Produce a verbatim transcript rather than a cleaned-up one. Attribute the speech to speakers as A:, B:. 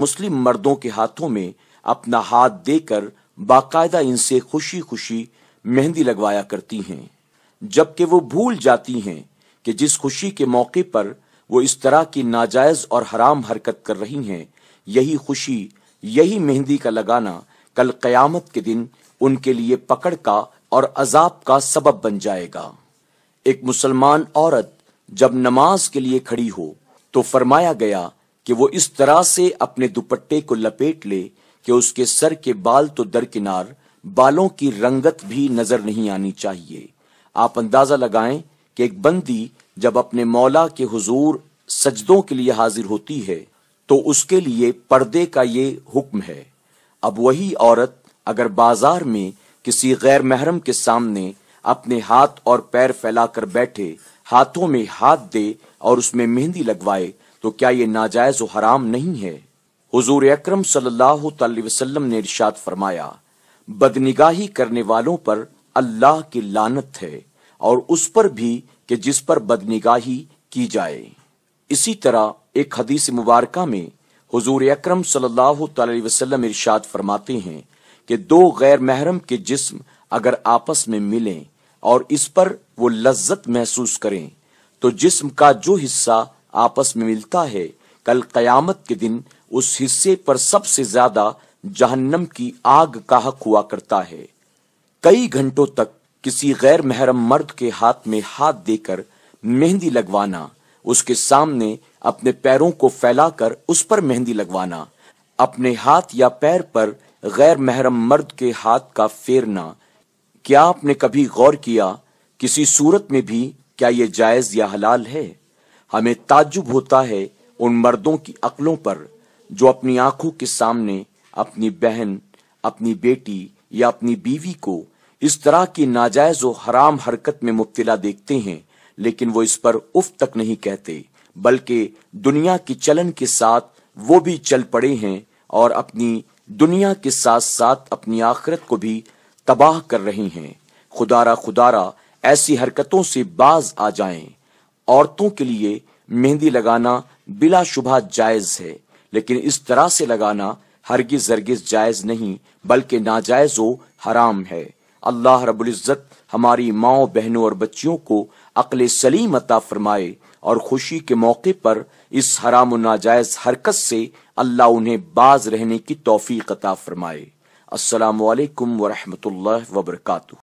A: मुस्लिम मर्दों के हाथों में अपना हाथ देकर बाकायदा इनसे खुशी खुशी मेहंदी लगवाया करती हैं, जबकि वो भूल जाती हैं कि जिस खुशी के मौके पर वो इस तरह की नाजायज और हराम हरकत कर रही हैं, यही खुशी, यही मेहंदी का लगाना कल क़यामत के दिन उनके लिए पकड़ का और अजाब का सबब बन जाएगा। एक मुसलमान औरत जब नमाज के लिए खड़ी हो तो फरमाया गया कि वो इस तरह से अपने दुपट्टे को लपेट ले कि उसके सर के बाल तो दरकिनार, बालों की रंगत भी नजर नहीं आनी चाहिए। आप अंदाजा लगाएं कि एक बंदी जब अपने मौला के हुजूर सजदों के लिए हाजिर होती है तो उसके लिए पर्दे का ये हुक्म है। अब वही औरत अगर बाजार में किसी गैर महरम के सामने अपने हाथ और पैर फैलाकर बैठे, हाथों में हाथ दे और उसमें मेहंदी लगवाए तो क्या ये नाजायज और हराम नहीं है? हुजूर अकरम सल्लल्लाहु अलैहि वसल्लम ने इरशाद फरमाया, बदनिगाही करने वालों पर अल्लाह की लानत है और उस पर भी कि जिस पर बदनिगाही की जाए। इसी तरह एक हदीस मुबारका में हुजूर अकरम सल्लल्लाहु अलैहि वसल्लम इरशाद फरमाते हैं कि दो गैर महरम के जिस्म अगर आपस में मिलें और इस पर वो लज्जत महसूस करें तो जिस्म का जो हिस्सा आपस में मिलता है, कल क़यामत के दिन उस हिस्से पर सबसे ज्यादा जहन्नम की आग का हक हुआ करता है। कई घंटों तक किसी गैर महरम मर्द के हाथ में हाथ देकर मेहंदी लगवाना, उसके सामने अपने पैरों को फैलाकर उस पर मेहंदी लगवाना, अपने हाथ या पैर पर गैर महरम मर्द के हाथ का फेरना, क्या आपने कभी गौर किया किसी सूरत में भी क्या ये जायज या हलाल है? हमें ताज्जुब होता है उन मर्दों की अक्लों पर जो अपनी आंखों के सामने अपनी बहन, अपनी बेटी या अपनी बीवी को इस तरह की नाजायज और हराम हरकत में मुब्तला देखते हैं, लेकिन वो इस पर उफ तक नहीं कहते, बल्कि दुनिया की चलन के साथ वो भी चल पड़े हैं और अपनी दुनिया के साथ साथ अपनी आखिरत को भी तबाह कर रही हैं। खुदारा खुदारा ऐसी हरकतों से बाज आ जाएं। औरतों के लिए मेहंदी लगाना बिला शुबह जायज है, लेकिन इस तरह से लगाना हरगिज हरगिज जायज नहीं बल्कि नाजायज व हराम है। अल्लाह रब्बुल इज्जत हमारी माओ, बहनों और बच्चियों को अक्ल सलीम अता फरमाए और खुशी के मौके पर इस हराम व नाजायज हरकत से अल्लाह उन्हें बाज रहने की तौफीक अता फरमाए। अस्सलामु अलैकुम व रहमतुल्लाहि व बरकातुहू।